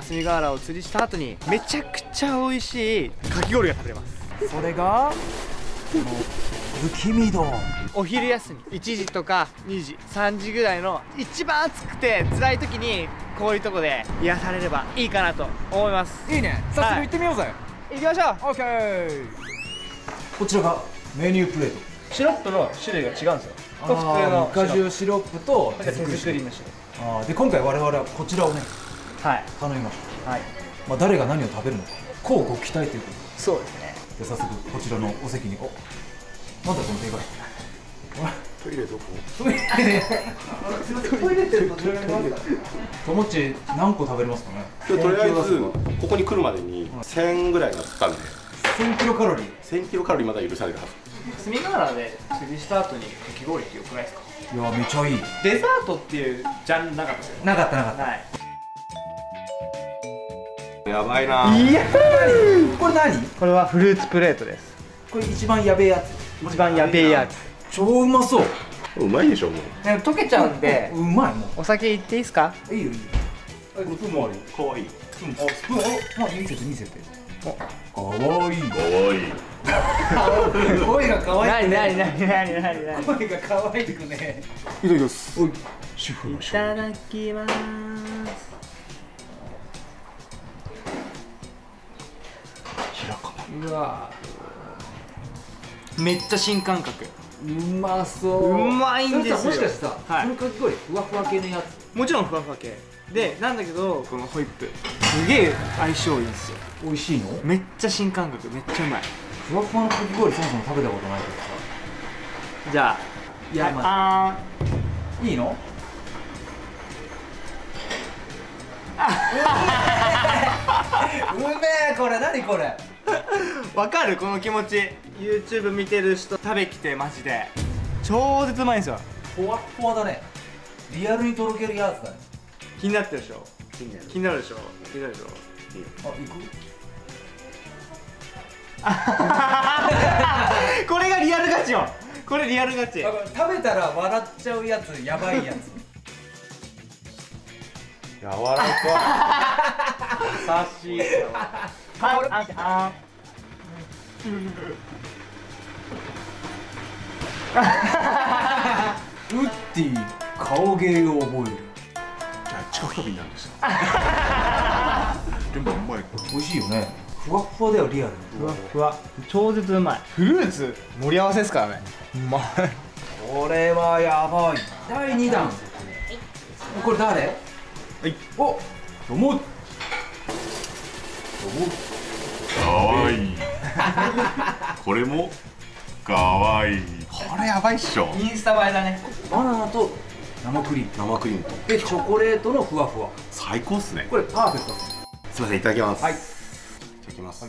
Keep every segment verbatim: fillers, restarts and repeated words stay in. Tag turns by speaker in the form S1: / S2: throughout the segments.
S1: 霞ヶ原を釣りした後にめちゃくちゃ美味しいかき氷が食べれます。
S2: それがこの不気味丼。
S1: お昼休みいちじとかにじさんじぐらいの一番暑くて辛い時にこういうとこで癒されればいいかなと思います。
S2: いいね、早速行ってみようぜ。
S1: 行きましょう。
S2: オッケー。こちらがメニュープレート。
S1: シロップの種類が違うんですよ。普通の
S2: 果汁シロップと
S1: 手作りのシロッ
S2: プ。で今回我々はこちらをね、
S1: はい、
S2: 頼みました。はい。まあ誰が何を食べるのか、こうご期待ということで。
S1: そうですね。
S2: で早速こちらのお席に。お、なんだこの手が。トイレどこ？トイレ。トイレってどれぐらいありますか？ともっち何個食べれますかね？
S3: 今日とりあえずここに来るまでにせんぐらいがつったんで。
S2: せんキロカロリー。
S3: せんキロカロリーまだ許されるはず。
S1: 霞ヶ原で釣りした後にかき氷ってよくないですか？
S2: いやめちゃいい。
S1: デザートっていうジャンルなかったですよね。
S2: なかったなかった。
S1: はい。
S3: やばいな。
S1: いやー。
S2: これ何？
S1: これはフルーツプレートです。
S2: これ一番やべえやつ。
S1: 一番やべえやつ。
S2: 超うまそう。
S3: うまいでしょもう。
S1: 溶けちゃうんで。
S2: うまいもう。
S1: お酒いっていいですか？
S2: いいよいいよ。スプーンもあるよ。
S3: かわいい。
S2: スプーン。あスプーン。あ見せて見せて。かわいい。かわいい。声が可愛い。
S1: なになになになになになに。
S2: 声が可愛くね。
S3: いただきます。
S2: おい。主婦の
S1: いただきます。
S3: 開かない。
S1: うわ。めっちゃ新感覚。
S2: うまそう。
S1: うまいんですよ。
S2: もしかしてさ、
S1: はい、
S2: このかき氷ふわふわ系のやつ。
S1: もちろんふわふわ系で、なんだけどこのホイップすげえ相性いいんですよ。
S2: 美味しいの？
S1: めっちゃ新感覚、めっちゃうまい。
S2: ふわふわのかき氷そもそも食べたことないけどさ。
S1: じゃあ、
S2: いや、まあ、いいの？うめえ、これ何これ。
S1: わかるこの気持ち。 YouTube 見てる人食べきてマジで超絶うまいんですよ。
S2: ふわふわだね。リアルにとろけるやつだね。
S1: 気になってるでしょ。気になるでしょ。気になるでしょ。
S2: あ、行
S1: くこれがリアルガチよ。これリアルガチ。
S2: 食べたら笑っちゃうやつ、やばいやつ。
S3: 柔らか
S1: 優しい。はい、ああ
S2: ウッディ顔芸を覚える。
S3: じゃあ近く飛びなんですよ。でもうまい。
S2: 美味しいよね。ふわふわだよリアルに。
S1: ふわふわ。超絶うまい。フルーツ盛り合わせですからね。うまい。
S2: これはやばい。だいにだん。これ誰？はい。お、どうも。どうも。
S3: かわいい。これもかわいい。これやばいっしょ。
S1: インスタ映えだね。
S2: バナナと生クリーム。
S3: 生クリームと。
S2: でチョコレートのふわふわ。
S3: 最高っすね。
S2: これパーフェクトですね。
S3: すみません、いただきます。
S2: はい。
S3: いただきます。はい、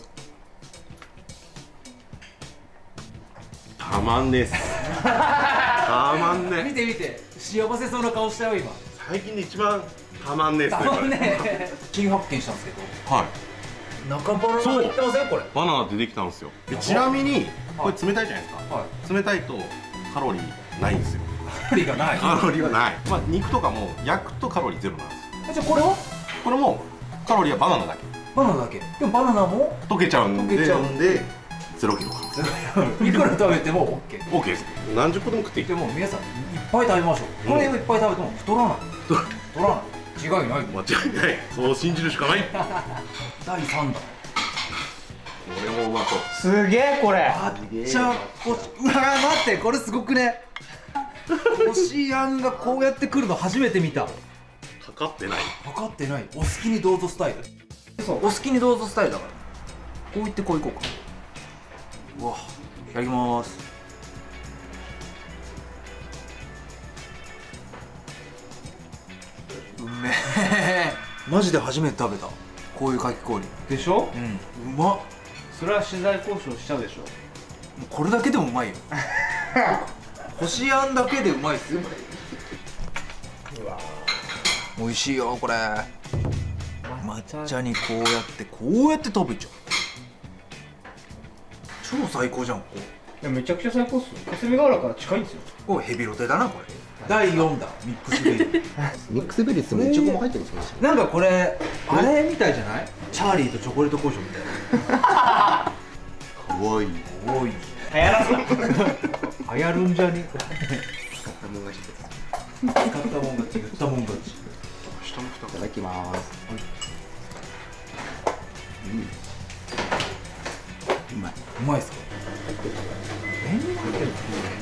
S3: たまんです。たまんね。
S2: 見て見て、幸せそうな顔したよ今。
S3: 最近で一番たまんねえっすね。
S2: たまんね。新発見したんですけど。はい。中バナナ入ってませんこれ。
S3: バナナってできたんですよ。ちなみにこれ冷たいじゃないですか。はい。冷たいとカロリーないんですよ。
S2: カロリーがない。
S3: カロリーはない。まあ肉とかも焼くとカロリーゼロなんですよ。
S2: じゃあこれは？
S3: これもカロリーはバナナだけ。
S2: バナナだけ。でもバナナも
S3: 溶けちゃうんで。
S2: 溶けちゃうんで
S3: ゼロキロカロ
S2: リー。いくら食べてもオッケー。
S3: オッケーです。何十個でも食っていい。
S2: でも皆さんいっぱい食べましょう。これをいっぱい食べても太らない。太らない。違いない。
S3: 間違いない。そう信じるしかない。
S2: だいさんだん。
S3: これもうまそう。
S1: すげえこれ。
S2: あっちゃこ、うわ待ってこれすごくね。こしあんがこうやってくるの初めて見た。
S3: かかってない。
S2: かかってない。お好きにどうぞスタイル。そう、お好きにどうぞスタイルだから。こういってこういこうか。うわ、いただきます。うめえ。マジで初めて食べた。こういうかき氷
S1: でしょ。
S2: うん、うまっ。
S1: それは取材交渉しちゃうでしょ。
S2: もうこれだけでもうまいよ。こしあんだけでうまいっすよ。うわ美味しいよこれ。抹茶にこうやってこうやって食べちゃう。超最高じゃんここ。
S1: いやめちゃくちゃ最高っすよ。霞ヶ原から近いんですよ。
S2: これヘビロテだなこれ。 だいよんだミックスベリー。
S4: ミックスベリーってもいちごも入ってるんですか？
S2: なんかこれあれみたいじゃない？チャーリーとチョコレート工場みたいな。
S4: かわいい。
S2: おい
S1: 流行らすな。
S2: 流行るんじゃね？
S4: 使ったもん勝ちです。
S2: 使ったもん勝ち、言ったもん勝ち。
S4: 下の蓋いただきます。うん。うまい。
S2: うまいっすか？練乳入ってるの？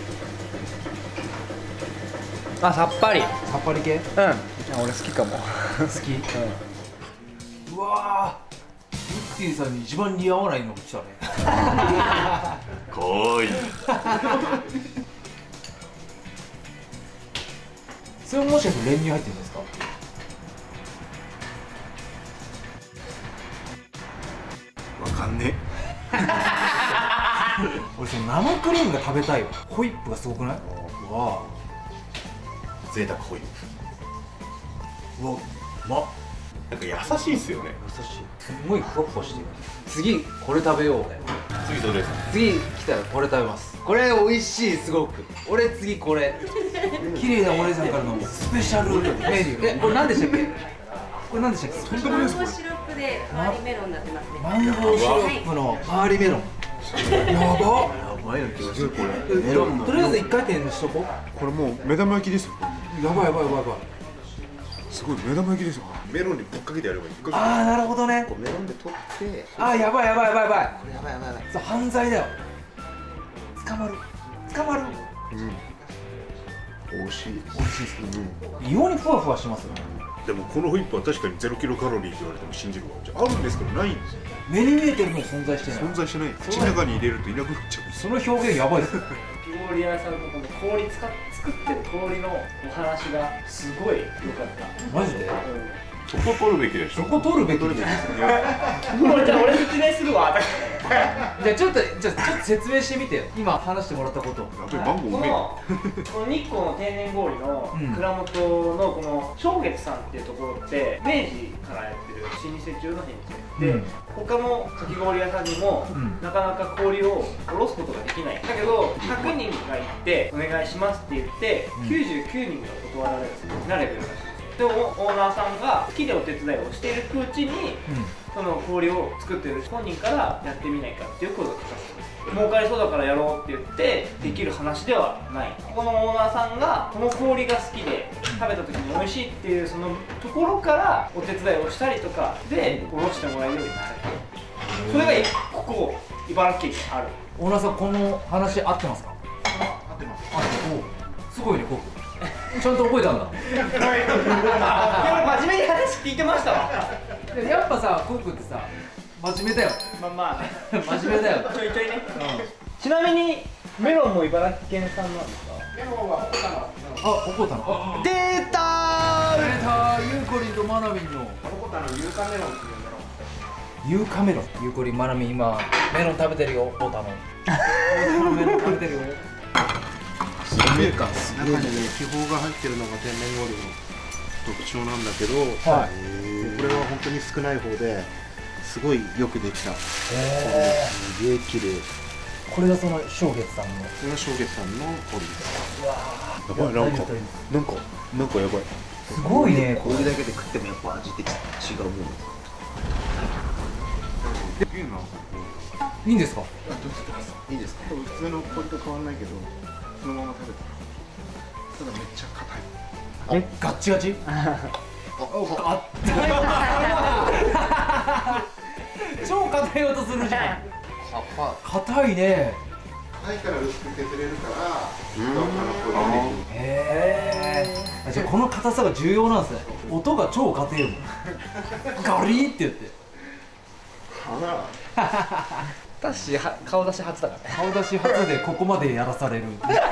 S1: あ、さっぱり。
S2: さっぱり系？
S1: うん。俺好きかも。
S2: 好き？うわー、ウッディさんに一番似合わないの来たね。
S3: かわいい。
S2: それもしかして練乳入ってるんですか？
S3: わかんね
S2: 俺その生クリームが食べたいわ。ホイップがすごくない？うわ
S3: え。贅沢ホイッ
S2: ー、うわ、うまっ。
S3: プ。なんか優しいっすよね。
S2: 優しい。すごいふわふわしてる。次これ食べようね。
S3: 次どれですか？
S2: 次来たらこれ食べます。これ美味しい、すごく。俺次これ。綺麗なお姉さんからのスペシャルメニュー。え、これ何でしたっけ？これ何でしたっけ？
S5: マンゴーシロップでパーリーメロンになってますね。
S2: マンゴーシロップのパーリーメロン。やばっ。
S4: やばいの気がするこれ。メロンも。
S2: とりあえず一回転しとこう。
S6: これもう目玉焼きですよ。
S2: やばいやばいやばいやばい。
S6: すごい目玉焼きですよ。
S3: メロンにぶっかけてやればいい。
S2: ああ、なるほどね。
S4: こうメロンで取って。
S2: ああ、やばいやばいやばいやばい。
S4: これやばいやばいやばい。
S2: そう、犯罪だよ。捕まる。捕まる。
S4: 美味しい。
S2: 美味しいです。異様にふわふわしますよね。
S3: でもこのホイップは確かにゼロキロカロリーって言われても信じるわ。じゃああるんですけどないんですよ。
S2: 目に見えてるのに存在してない。
S3: 存在しない。口の中に入れるといなくなっちゃうんですよ。
S2: その表現やばいです。
S1: 氷屋さんのこの氷使っ作ってる氷のお話がすごい良かった。
S2: マジで？
S3: そこ取るべきでしょ。
S2: そこ取るべきです。
S1: もうじゃあ俺説明するわ。
S2: じゃあちょっとじゃあちょっと説明してみてよ。今話してもらったこと。
S3: やっぱりマンゴーうめえな。
S1: この日光の天然氷の
S2: うん
S1: 蔵元のこの正月さんっていうところって明治からやってる老舗中の老舗で、
S2: うん
S1: 他のかき氷屋さんにも、
S2: うん
S1: なかなか氷を下ろすことができない。だけどひゃくにんが行ってお願いしますって言って、
S2: うん
S1: きゅうじゅうきゅうにんが断られるなレベルらしいです。でもオーナーさんが好きでお手伝いをしているうちに、その氷を作っている本人からやってみないかっていう声がかかってます。儲かりそうだからやろうって言ってできる話ではない。ここのオーナーさんがこの氷が好きで食べた時に美味しいっていうそのところからお手伝いをしたりとかでおろしてもらえるようになる。それがここ茨城県にある。
S2: オーナーさん、この話合ってますか？
S3: 合ってます。
S2: あ、おすごいね、コク。ちゃんと覚えたんだ。
S1: でも真面目に話聞いてましたわ。
S2: やっぱさ、コクってさ、真面目だよ。
S1: まあまあ
S2: 真面目だよ。
S1: ちょいちょいね。ちなみにメロンも茨城県産なんですか？
S2: あ、ほこたの。あ、
S1: 出た
S2: 出た、ゆうこりんとまなみんの。
S1: ほこたのユーカメロンっていうメロン。
S2: ユーカメロン。ゆうこりん、まなみん、今メロン食べてるよ。ほこたの。メロン食べてるよ。
S6: 中にね気泡が入ってるのが天然氷の特徴なんだけど、
S2: はい
S6: これは本当に少ない方ですごいよくできた。すげえ綺麗。
S2: これがその正月さんの。
S6: これが正月さんの氷です。
S2: うわ
S6: やばい、なんかなんかなんかやばい。
S2: すごいね。
S4: これだけで食ってもやっぱ味って違うもん。
S2: いいんですか？
S6: いいですか？普通の氷と変わらないけど、そのまま食べたらただめっちゃ硬い。
S2: え、ガッチガチ？超硬い音するじゃん。硬いね。
S6: 硬いから薄く削れるからふかふかの氷ができる。
S2: へえ。じゃあこの硬さが重要なんですね。音が超硬いよ。ガリーって言って。
S1: タッシーは顔出し初だからね。
S2: 顔出し初でここまでやらされる。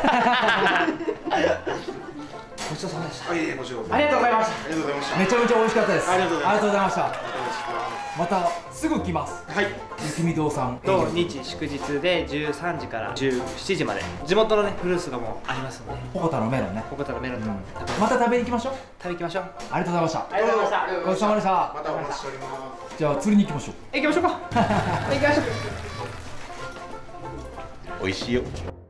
S1: ごちそうさまでした。
S6: はい、こちらこそ。
S1: ありがとうございました。
S6: ありがとうございました。
S2: めちゃめちゃ美味しかったです。
S6: ありがとうございます
S2: ありがとうございました。またすぐ来ます。
S6: はい。
S2: 雪見堂さん。
S1: 土日祝日でじゅうさんじからじゅうしちじまで地元のねフルーツがもうありますので、
S2: ほこたのメロンね。
S1: ここからメロンと食べ
S2: また食べに行きましょう。
S1: 食べ行きましょう。
S2: ありがとうございました。
S1: ありがとうございました。
S2: ごちそうさまでした。
S6: またお待ちしております。
S2: じゃあ釣りに行きましょう。
S1: 行きましょうか。行きましょう。
S3: 美味しいよ。